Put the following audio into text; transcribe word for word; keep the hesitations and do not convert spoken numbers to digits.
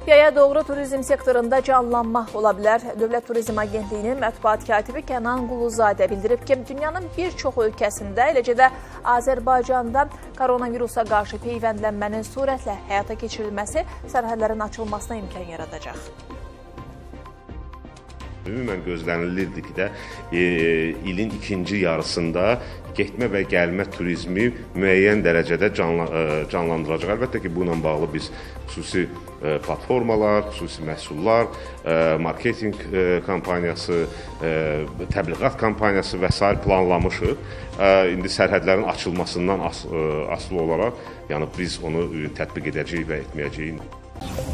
Yaya doğru turizm sektorunda canlanma ola bilər. Dövlət Turizm Agentliyinin mətbuat katibi Kənan Quluzadə bildirib ki, dünyanın bir çox ölkəsində, eləcə də Azərbaycanda koronavirusa qarşı peyvəndlənmənin sürətlə həyata keçirilməsi sərhədlərin açılmasına imkan yaradacaq. Ümumən gözlənilirdi ki də e, ilin ikinci yarısında getmə və gəlmə turizmi müəyyən dərəcədə canla, e, canlandıracaq. Əlbəttə ki, bununla bağlı biz xüsusi e, platformalar, xüsusi məhsullar, e, marketinq e, kampaniyası, e, təbliğat kampaniyası və s. planlamışıq. E, indi sərhədlərin açılmasından as, e, asılı olaraq, yəni biz onu e, tətbiq edəcəyik və etməyəcəyik.